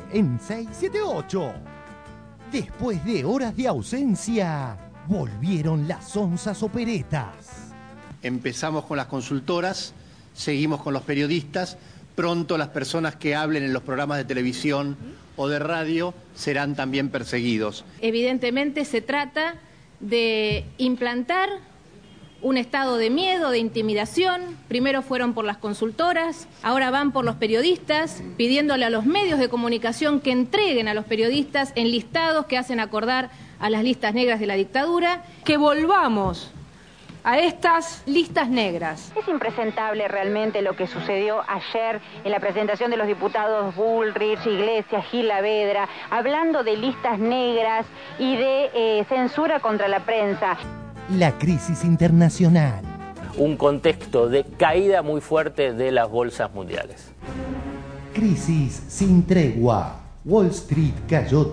en 678. Después de horas de ausencia, volvieron las onzas operetas. Empezamos con las consultoras, seguimos con los periodistas. Pronto las personas que hablen en los programas de televisión o de radio serán también perseguidos. Evidentemente se trata de implantar un estado de miedo, de intimidación. Primero fueron por las consultoras, ahora van por los periodistas, pidiéndole a los medios de comunicación que entreguen a los periodistas enlistados que hacen acordar a las listas negras de la dictadura. Que volvamos a estas listas negras. Es impresentable realmente lo que sucedió ayer en la presentación de los diputados Bullrich, Iglesias, Gil Saavedra, hablando de listas negras y de censura contra la prensa. La crisis internacional. Un contexto de caída muy fuerte de las bolsas mundiales. Crisis sin tregua. Wall Street cayó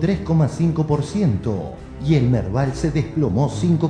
3,5% y el Merval se desplomó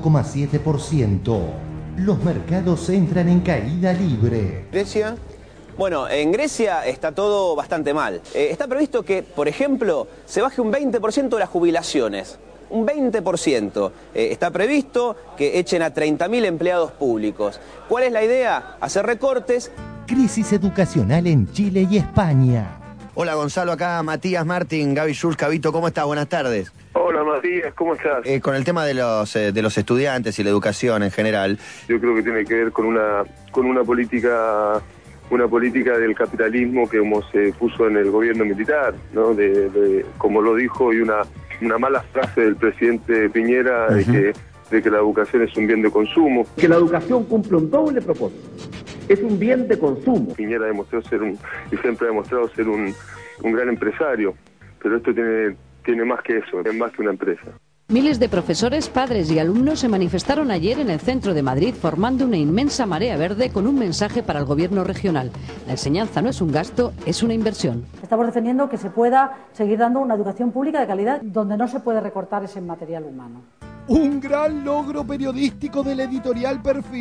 5,7%. Los mercados entran en caída libre. Grecia. Bueno, en Grecia está todo bastante mal. Está previsto que, por ejemplo, se baje un 20% de las jubilaciones. Un 20%. Está previsto que echen a 30.000 empleados públicos. ¿Cuál es la idea? Hacer recortes. Crisis educacional en Chile y España. Hola Gonzalo, acá Matías Martín, Gaby Schulz, Cabito, ¿cómo estás? Buenas tardes. Hola Matías, ¿cómo estás? Con el tema de los estudiantes y la educación en general. Yo creo que tiene que ver con una política del capitalismo que como se puso en el gobierno militar, ¿no? Como lo dijo, y una mala frase del presidente Piñera de que la educación es un bien de consumo. Que la educación cumple un doble propósito. Es un bien de consumo. Piñera demostró y siempre ha demostrado ser un gran empresario, pero esto tiene más que eso, es más que una empresa. Miles de profesores, padres y alumnos se manifestaron ayer en el centro de Madrid formando una inmensa marea verde con un mensaje para el gobierno regional. La enseñanza no es un gasto, es una inversión. Estamos defendiendo que se pueda seguir dando una educación pública de calidad donde no se puede recortar ese material humano. Un gran logro periodístico del editorial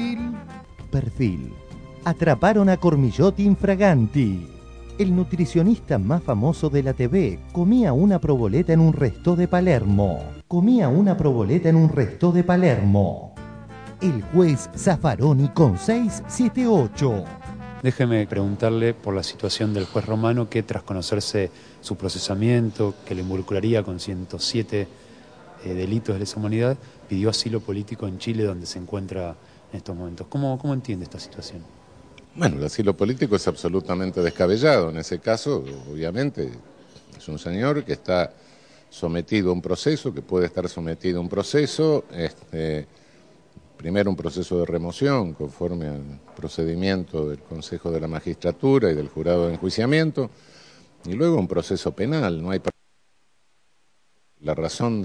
Perfil. Atraparon a Cormillot infraganti. El nutricionista más famoso de la TV comía una proboleta en un resto de Palermo. El juez Zaffaroni con 678. Déjeme preguntarle por la situación del juez romano que, tras conocerse su procesamiento, que le involucraría con 107 delitos de lesa humanidad, pidió asilo político en Chile, donde se encuentra en estos momentos. ¿Cómo entiende esta situación? Bueno, el asilo político es absolutamente descabellado. En ese caso, obviamente, es un señor que está sometido a un proceso, que puede estar sometido a un proceso, primero un proceso de remoción conforme al procedimiento del Consejo de la Magistratura y del Jurado de Enjuiciamiento, y luego un proceso penal. No hay la razón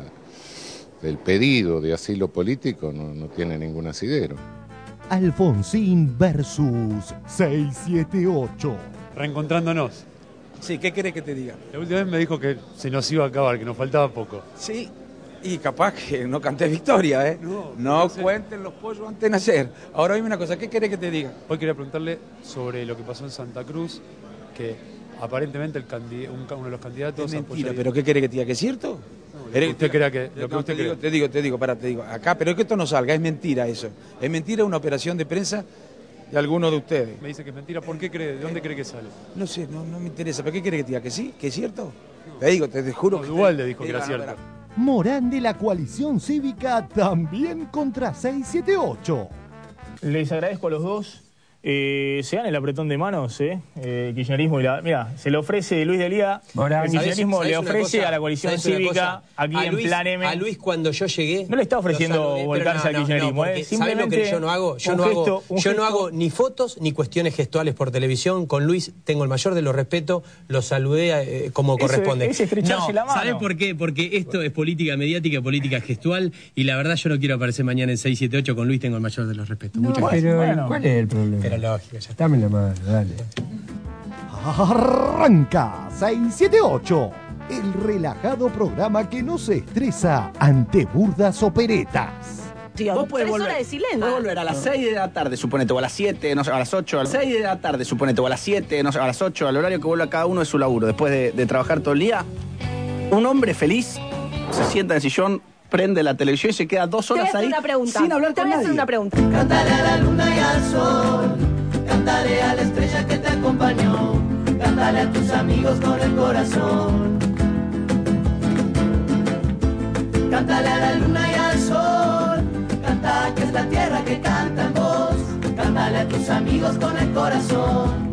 del pedido de asilo político no tiene ningún asidero. Alfonsín versus 678. Reencontrándonos. Sí, ¿qué querés que te diga? La última vez me dijo que se nos iba a acabar, que nos faltaba poco. Sí, y capaz que no canté victoria, ¿eh? No cuenten los pollos antes de nacer. Ahora dime una cosa, ¿qué querés que te diga? Hoy quería preguntarle sobre lo que pasó en Santa Cruz, que aparentemente uno de los candidatos... Es mentira, pero ¿qué querés que te diga? ¿Que es cierto? ¿Usted crea que lo que usted cree? Te digo, acá, pero que esto no salga, es mentira eso. Es mentira una operación de prensa de alguno de ustedes. Me dice que es mentira, ¿por qué cree? ¿De dónde cree que sale? No sé, no me interesa, ¿pero qué quiere que te diga? ¿Que sí? ¿Que es cierto? No. Te juro que... Igual le dijo que era cierto. Morán de la coalición cívica también contra 678. Les agradezco a los dos. Se dan el apretón de manos, kirchnerismo y mira, se le ofrece Luis de Lía, el kirchnerismo le ofrece a la coalición cívica aquí en Plan M. A Luis, cuando yo llegué, no le está ofreciendo volcarse al kirchnerismo, simplemente lo que yo no hago, yo no hago ni fotos ni cuestiones gestuales por televisión. Con Luis tengo el mayor de los respetos, lo saludé como corresponde. Es estrecharse la mano. ¿Sabés por qué? Porque esto es política mediática, política gestual, y la verdad yo no quiero aparecer mañana en 678. Con Luis tengo el mayor de los respetos. Muchas gracias. Bueno, ¿cuál es el problema? Pero lógico, ya. Dame la mano, dale. Arranca 678, el relajado programa que no se estresa ante burdas operetas. cuestión. Vos podés 3 volver, horas de silencio. podés volver a las 6 de la tarde, suponete, o a las 7, no sé, a las 8, a las 6 de la tarde, suponete, o a las 7, no sé, a las 8, al horario que vuelva cada uno de su laburo, después de trabajar todo el día. Un hombre feliz se sienta en el sillón, prende la televisión y se queda 2 horas ahí sin hablar con nadie. Te voy a hacer una pregunta. Cántale a la luna y al sol, cántale a la estrella que te acompañó, cántale a tus amigos con el corazón. Cántale a la luna y al sol, canta que es la tierra que canta en vos, cántale a tus amigos con el corazón.